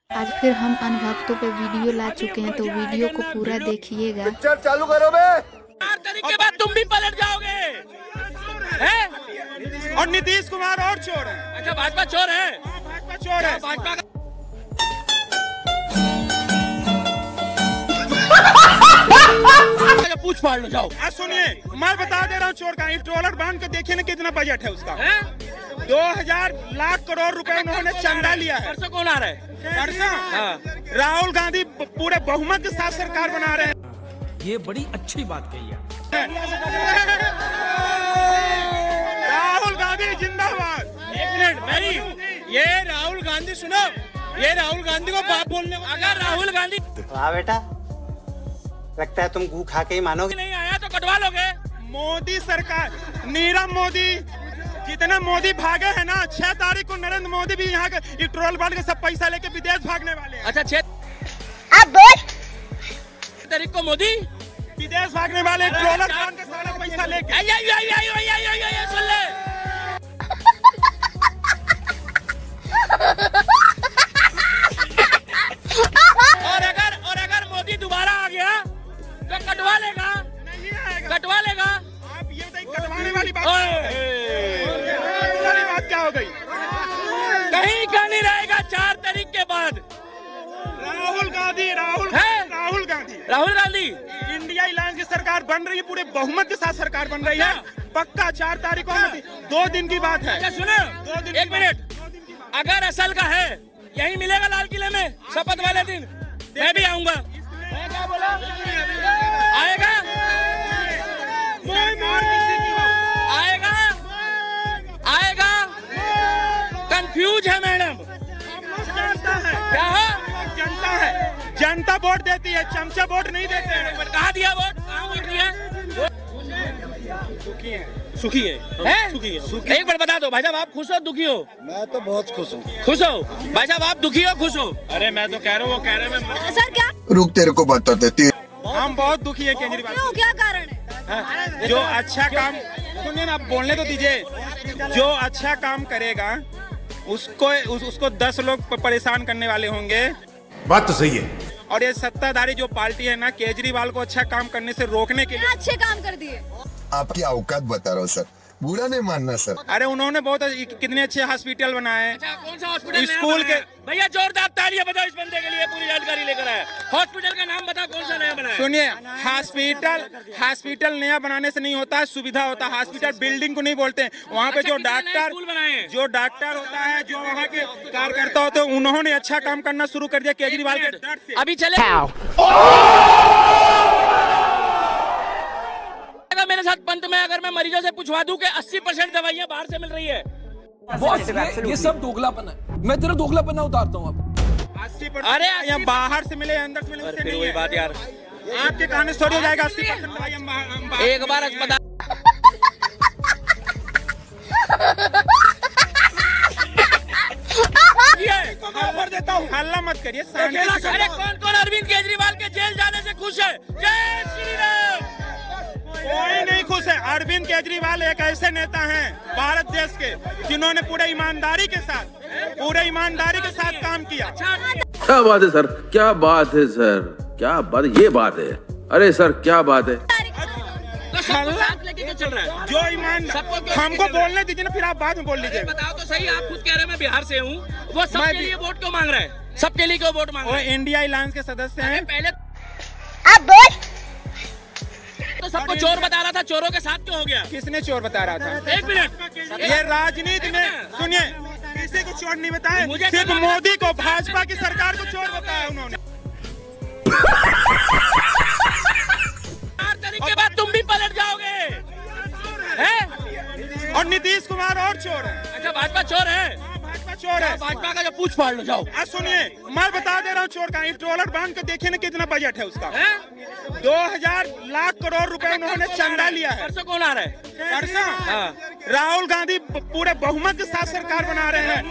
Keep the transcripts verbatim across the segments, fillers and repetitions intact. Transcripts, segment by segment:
आज फिर हम अनभक्तों पे वीडियो ला चुके हैं, तो वीडियो को पूरा देखिएगा। पिक्चर चालू करो बे। चार तारीख के बाद तुम भी पलट जाओगे हैं? और नीतीश कुमार और चोर है। अच्छा भाजपा चोर है, भाजपा चोर है। भाजपा का पूछ फाड़ लो जाओ। सुनिए, मैं बता दे रहा हूँ चोर का ट्रोलर बांध के देखिए ना कितना बजट है उसका। है? दो हजार लाख करोड़ रुपए उन्होंने चंदा लिया है। परसों कौन आ रहा है? परसों हाँ। राहुल गांधी पूरे बहुमत के साथ सरकार बना रहे हैं। ये बड़ी अच्छी बात कही है। राहुल गांधी जिंदाबाद। एक मिनट मेरी, ये राहुल गांधी सुनो, ये राहुल गांधी को बाप बोलने, अगर राहुल गांधी हाँ बेटा, लगता है तुम गू खा के ही मानोगे। नहीं आया तो कटवा लोगे। मोदी सरकार, नीरव मोदी, जितने मोदी भागे हैं ना, छह तारीख को नरेंद्र मोदी भी यहाँ के ट्रोल बांध के सब पैसा लेके विदेश भागने वाले हैं। अच्छा छह तारीख को मोदी विदेश भागने वाले, ट्रोलर बांध के सारा पैसा लेके। आई आई आई आई आई आई आई आई सुन ले। और अगर और अगर मोदी दोबारा आ गया तो कटवा लेगा, नहीं आएगा, कटवा लेगा। आप ये बताइए कटवाने वाली बात वाली बात क्या हो गई? कहीं का नहीं रहेगा चार तारीख के बाद। राहुल गांधी, राहुल है? राहुल गांधी, राहुल गांधी इंडिया अलायंस की सरकार बन रही है, पूरे बहुमत के साथ सरकार बन रही है। पक्का चार तारीख को, दो दिन की बात है। अच्छा सुनो, एक मिनट, अगर असल का है यही मिलेगा लाल किले में शपथ वाले दिन, मैं भी आऊंगा। क्या बोला? आएगा आएगा आएगा कंफ्यूज है मैडम। क्या है? जनता है, जनता वोट देती है, चमचा वोट नहीं देते हैं। कहाँ दिया वोट? कहाँ वोट दिया? सुखी है, सुखी है, हैं? सुखी है, सुखी। एक बार बता दो भाई साहब, आप खुश हो दुखी हो? मैं तो बहुत खुश हूँ। खुश हो भाई साहब, आप दुखी हो खुश हो? अरे मैं तो कह रहा हूँ, वो कह रहे हैं सर क्या रुक, तेरे को बता देती। हम बहुत दुखी है केजरीवाल। क्यों, क्या कारण है? हाँ, जो अच्छा काम, सुनिए ना, आप बोलने तो दीजिए। जो अच्छा काम करेगा उसको उस, उसको दस लोग परेशान करने वाले होंगे। बात तो सही है। और ये सत्ताधारी जो पार्टी है ना, केजरीवाल को अच्छा काम करने से रोकने के लिए अच्छे काम कर दिए। आपकी औकात बता रहा हूँ सर, बुरा नहीं मानना सर। अरे उन्होंने बहुत कितने अच्छे हॉस्पिटल बनाए। अच्छा, कौन सा हॉस्पिटल? स्कूल के भैया जोरदार तालियां बजाओ इस बंदे के लिए, पूरी जानकारी लेकर आया। हॉस्पिटल का नाम बता, कौन सा नया बना है? सुनिए, हॉस्पिटल हॉस्पिटल नया बनाने से नहीं होता है, सुविधा होता है। हॉस्पिटल बिल्डिंग को नहीं बोलते हैं। वहाँ पे जो डॉक्टर जो डॉक्टर होता है, जो वहाँ के कार्यकर्ता होते हैं, उन्होंने अच्छा काम करना शुरू कर दिया केजरीवाल के डर से। अभी चले मेरे साथ पंत में, अगर मैं मरीजों से पूछवा दूं कि अस्सी परसेंट दवाइयां बाहर से मिल रही है। बॉस ये, ये सब दोगलापन है। मैं तेरा दोगलापन उतारता हूँ अब। अस्सी परसेंट अरे यहाँ बाहर से मिले, अंदर से मिले, उससे नहीं है। बात यार, आपके कहानी स्टोरी हो जाएगा। अस्सी परसेंट दवाइयां एक बार अस्पताल खबर देता हूँ, हल्ला मत करिए। अरे कौन कौन अरविंद केजरीवाल के जेल जाने से खुश है? जय श्री राम। कोई नहीं खुश है। अरविंद केजरीवाल एक ऐसे नेता हैं भारत देश के, जिन्होंने पूरे ईमानदारी के साथ पूरे ईमानदारी के साथ काम किया। क्या बात है सर, क्या बात है सर, क्या बात, ये बात है। अरे सर क्या बात है। चल रहा है जो ईमान, हमको बोलने दीजिए ना, फिर आप बाद में बोल लीजिए। बताओ तो सही, आप खुद कह रहे हैं मैं बिहार से हूँ, वो सबके लिए वोट क्यों मांग रहा है? सबके लिए क्यों वोट मांग रहा है? वो इंडिया अलायंस के सदस्य हैं। पहले तो सबको चोर बता रहा था, चोरों के साथ क्यों हो गया? किसने चोर बता रहा था? एक मिनट, ये राजनीति में, सुनिए, किसी को चोर नहीं बताया, सिर्फ मोदी को, भाजपा की सरकार को चोर बताया उन्होंने। चार तारीख के बाद तुम भी पलट जाओगे हैं? और नीतीश कुमार और चोर है। अच्छा भाजपा चोर है, भाजपा चोर है। भाजपा का जो पूछ फाड़ लो जाओ। सुनिए, मैं बता दे रहा हूँ चोर का ट्रोलर बांध के देखिए ना कितना बजट है उसका। है? दो हजार लाख करोड़ रुपए उन्होंने चंदा लिया है। परसों कौन आ रहा है? परसों हाँ। राहुल गांधी पूरे बहुमत के साथ सरकार बना रहे हैं।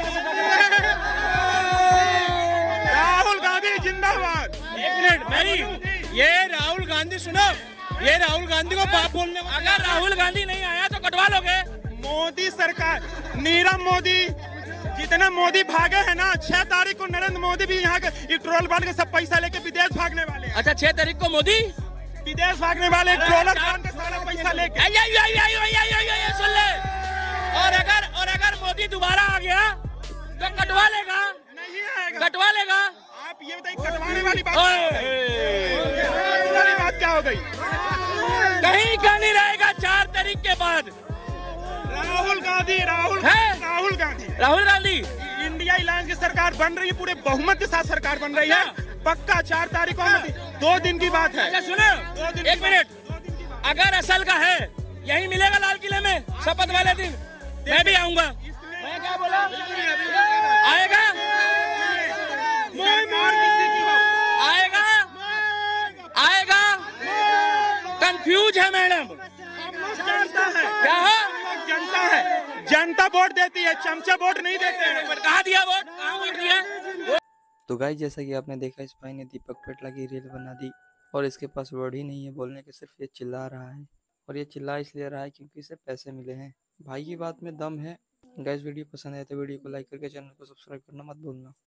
राहुल गांधी जिंदाबाद। एक मिनट मेरी, ये राहुल गांधी सुनो, ये राहुल गांधी को बाप बोलने, अगर राहुल गांधी नहीं आया तो कटवा लोगे। मोदी सरकार, नीरव मोदी, जितने मोदी भागे हैं ना, छह तारीख को नरेंद्र मोदी भी यहाँ के ट्रोल बांध के सब पैसा लेके विदेश भागने वाले हैं। अच्छा, छह तारीख को मोदी विदेश भागने वाले, ट्रोलर बांध के सारा पैसा लेके। आई, आई, आई, आई, आई, आई, आई, आई, सुन ले। और अगर और अगर मोदी दोबारा आ गया तो कटवा लेगा? नहीं आएगा। कटवा लेगा? आप ये बताइए, कटवाने वाली बात वाली बात क्या हो गई? कहीं का नहीं रहेगा चार तारीख के बाद। राहुल गांधी, राहुल है? राहुल गांधी, राहुल गांधी इंडिया अलायंस की सरकार बन रही है, पूरे बहुमत के साथ सरकार बन रही है। पक्का चार तारीख को, दो दिन की बात है। अच्छा सुनो, एक मिनट, अगर असल का है यही मिलेगा लाल किले में शपथ वाले दिन, मैं भी आऊंगा। मैं क्या बोला? आएगा? आएगा? आएगा? कंफ्यूज है मैडम। जनता है क्या है? जनता है, जनता वोट देती है, चमचा वोट नहीं देते हैं। पर कहाँ दिया वोट? कहाँ वोट दिया? तो गाइस, जैसा कि आपने देखा, इस भाई ने दीपक पेटला की रील बना दी और इसके पास वर्ड ही नहीं है बोलने के, सिर्फ ये चिल्ला रहा है। और ये चिल्ला इसलिए रहा है क्योंकि इसे पैसे मिले हैं। भाई की बात में दम है। गाइस, वीडियो पसंद आए तो वीडियो को लाइक करके चैनल को सब्सक्राइब करना मत भूलना।